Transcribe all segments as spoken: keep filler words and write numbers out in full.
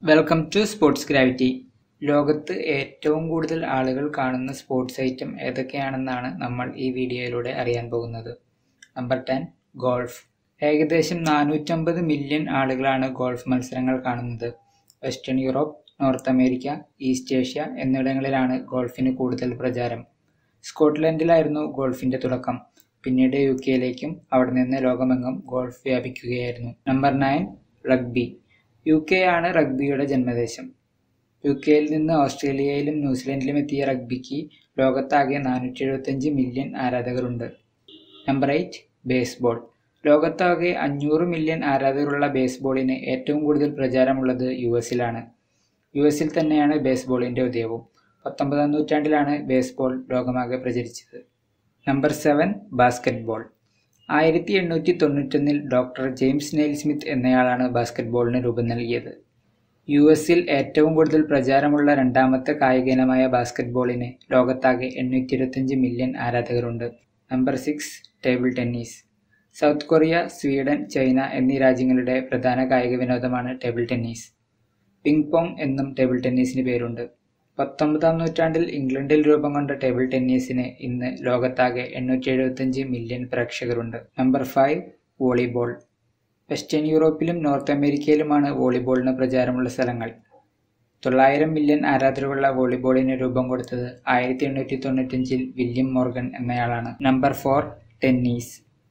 Welcome to sports gravity. ലോകത്ത് ഏറ്റവും കൂടുതൽ ആളുകൾ കാണുന്ന സ്പോർട്സ് ഐറ്റം ഏതൊക്കെയാണെന്നാണ് നമ്മൾ ഈ വീഡിയോയിലൂടെ അറിയാൻ പോകുന്നത്. Number ten, golf. ഏകദേശം നാനൂറ്റമ്പത് മില്യൺ ആളുകളാണ് ഗോൾഫ് മത്സരങ്ങൾ കാണുന്നത്. Western Europe, north America, east Asia എന്നിവിടങ്ങളിലാണ് ഗോൾഫിന് കൂടുതൽ പ്രചാരം. സ്കോട്ട്ലൻഡിലായിരുന്നു ഗോൾഫിന്റെ തുടക്കം. പിന്നീട് യു കെയിലേക്കും അവിടെ നിന്ന് ലോകമെങ്ങും ഗോൾഫ് വ്യാപിക്കുകയായിരുന്നു. Number nine, rugby. U K ആണ് റഗ്ബിയുടെ ജന്മദേശം. യു കെയിൽ നിന്ന് ഓസ്ട്രേലിയയിലും ന്യൂസിലൻഡിലും എത്തിയ റഗ്ബിക്ക് ലോകത്താകെ നാനൂറ്റി എഴുപത്തഞ്ച് മില്യൺ ആരാധകരുണ്ട്. Number eight, baseball. ലോകത്താകെ അഞ്ഞൂറ് മില്യൺ ആരാധകരുള്ള ബേസ്ബോളിന് ഏറ്റവും കൂടുതൽ പ്രചാരമുള്ളത് യു എസിലാണ്. യു എസിൽ തന്നെയാണ് ബേസ്ബോളിന്റെ ഉദയവും. പത്തൊമ്പതാം നൂറ്റാണ്ടിലാണ് ബേസ്ബോൾ ലോകമാകെ പ്രചരിച്ചത്. Number seven, basketball. ആയിരത്തി എണ്ണൂറ്റി തൊണ്ണൂറ്റൊന്നിൽ ഡോക്ടർ ജെയിംസ് നെയിൽ സ്മിത്ത് എന്നയാളാണ് ബാസ്കറ്റ്ബോളിന് രൂപം നൽകിയത്. യു എസിൽ ഏറ്റവും കൂടുതൽ പ്രചാരമുള്ള രണ്ടാമത്തെ കായിക ഇനമായ ബാസ്കറ്റ്ബോളിന് ലോകത്താകെ എണ്ണൂറ്റി ഇരുപത്തഞ്ച് മില്യൺ ആരാധകരുണ്ട്. Number six, table tennis. South Korea, Sweden, China എന്നീ രാജ്യങ്ങളുടെ പ്രധാന കായിക വിനോദമാണ് ടേബിൾ ടെന്നീസ്. പിങ് പോങ് എന്നും ടേബിൾ ടെന്നീസിന് പേരുണ്ട്. പത്തൊമ്പതാം നൂറ്റാണ്ടിൽ ഇംഗ്ലണ്ടിൽ രൂപം കൊണ്ട ടേബിൾ ടെന്നീസിന് ഇന്ന് ലോകത്താകെ എണ്ണൂറ്റി എഴുപത്തഞ്ച് മില്യൺ പ്രേക്ഷകരുണ്ട്. Number five, volleyball. വെസ്റ്റേൺ യൂറോപ്പിലും നോർത്ത് അമേരിക്കയിലുമാണ് വോളിബോളിന് പ്രചാരമുള്ള സ്ഥലങ്ങൾ. തൊള്ളായിരം മില്യൺ ആരാധകരുള്ള വോളിബോളിന് രൂപം കൊടുത്തത് ആയിരത്തി എണ്ണൂറ്റി തൊണ്ണൂറ്റഞ്ചിൽ വില്യം മോർഗൻ എന്നയാളാണ്. Number four, tennis.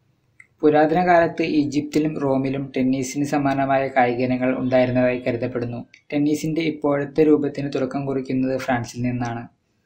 പുരാതന കാലത്ത് ഈജിപ്തിലും റോമിലും ടെന്നീസിന് സമാനമായ കായിക ഇനങ്ങൾ ഉണ്ടായിരുന്നതായി കരുതപ്പെടുന്നു. ടെന്നീസിന്റെ ഇപ്പോഴത്തെ രൂപത്തിന് തുടക്കം കുറിക്കുന്നത് ഫ്രാൻസിൽ നിന്നാണ്.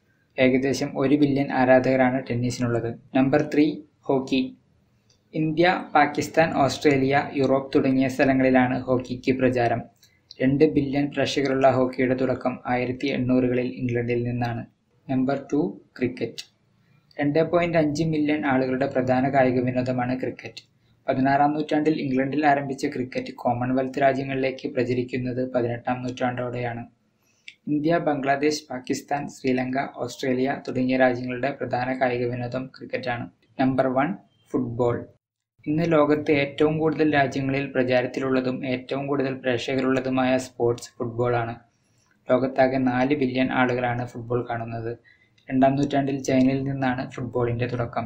ഏകദേശം ഒരു ബില്യൺ ആരാധകരാണ് ടെന്നീസിനുള്ളത്. Number three, hockey. India, Pakistan, Australia, Europe തുടങ്ങിയ സ്ഥലങ്ങളിലാണ് ഹോക്കിക്ക് പ്രചാരം. രണ്ട് ബില്യൺ പ്രേക്ഷകരുള്ള ഹോക്കിയുടെ തുടക്കം ആയിരത്തി എണ്ണൂറുകളിൽ ഇംഗ്ലണ്ടിൽ നിന്നാണ്. Number two, cricket. രണ്ട് പോയിന്റ് അഞ്ച് മില്യൺ ആളുകളുടെ പ്രധാന കായിക വിനോദമാണ് ക്രിക്കറ്റ്. പതിനാറാം നൂറ്റാണ്ടിൽ ഇംഗ്ലണ്ടിൽ ആരംഭിച്ച ക്രിക്കറ്റ് കോമൺവെൽത്ത് രാജ്യങ്ങളിലേക്ക് പ്രചരിക്കുന്നത് പതിനെട്ടാം നൂറ്റാണ്ടോടെയാണ്. ഇന്ത്യ, ബംഗ്ലാദേശ്, പാകിസ്ഥാൻ, ശ്രീലങ്ക, ഓസ്ട്രേലിയ തുടങ്ങിയ രാജ്യങ്ങളുടെ പ്രധാന കായിക വിനോദം ക്രിക്കറ്റാണ്. Number one, football. ഇന്ന് ലോകത്ത് ഏറ്റവും കൂടുതൽ രാജ്യങ്ങളിൽ പ്രചാരത്തിലുള്ളതും ഏറ്റവും കൂടുതൽ പ്രേക്ഷകരുള്ളതുമായ സ്പോർട്സ് ഫുട്ബോളാണ്. ലോകത്താകെ നാല് ബില്യൺ ആളുകളാണ് ഫുട്ബോൾ കാണുന്നത്. രണ്ടാം നൂറ്റാണ്ടിൽ ചൈനയിൽ നിന്നാണ് ഫുട്ബോളിന്റെ തുടക്കം.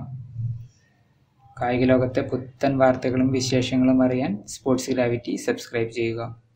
കായിക ലോകത്തെ പുത്തൻ വാർത്തകളും വിശേഷങ്ങളും അറിയാൻ സ്പോർട്സ് ഗ്രാവിറ്റി സബ്സ്ക്രൈബ് ചെയ്യുക.